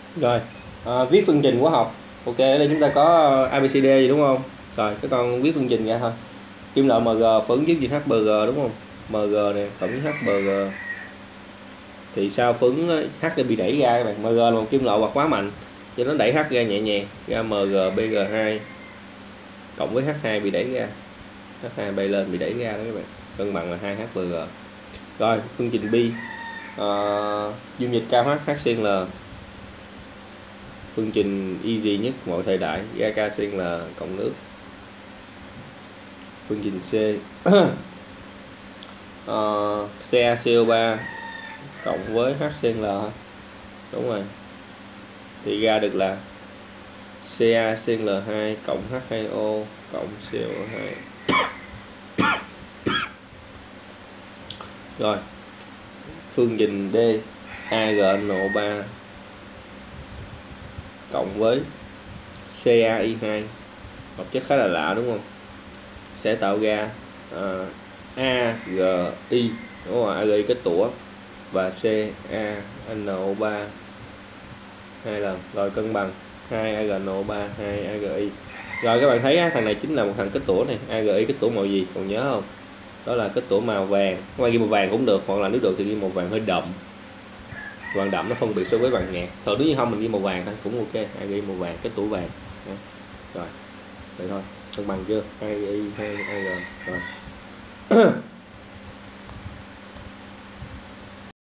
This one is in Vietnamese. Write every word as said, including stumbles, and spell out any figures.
Rồi, à, viết phương trình hóa học. Ok, ở đây chúng ta có a bê xê đê gì đúng không? Rồi, cái con viết phương trình ra thôi. Kim loại em giê phải ứng với viên hát bê giê đúng không? em giê này cộng với hát bê giê. Thì sao phấn H đã bị đẩy ra các bạn. em giê là một kim loại hoạt hóa mạnh, cho nó đẩy H ra nhẹ nhàng, ra em giê bê giê hai cộng với H hai bị đẩy ra. H hai bay lên bị đẩy ra đó các bạn. Cân bằng là hai hát bê giê. Rồi, phương trình bi. Uh, dung dịch KH HCl, phương trình easy nhất mọi thời đại, ga KCl cộng nước. Phương trình C. uh, CaCO3 cộng với HCl, đúng rồi, thì ra được là CaCl hai cộng H hai O cộng C O hai. Rồi, phương trình D. AgNO3 cộng với cai hai, hợp chất khá là lạ đúng không, sẽ tạo ra uh, AgI, đúng rồi, AgI kết tủa và CaNO3 hai lần. Rồi cân bằng hai AgNO3 hai AgI. Rồi các bạn thấy á, thằng này chính là một thằng kết tủa này. AgI kết tủa màu gì còn nhớ không? Đó là kết tủa màu vàng. Các bạn ghi màu vàng cũng được, hoặc là nếu được thì ghi màu vàng hơi đậm. Vàng đậm nó phân biệt so với vàng nhạt. Thôi nếu như không mình ghi màu vàng thôi cũng ok. AgI màu vàng, kết tủa vàng. Rồi, vậy thôi. Cân bằng chưa? AgI hai Ag. Rồi.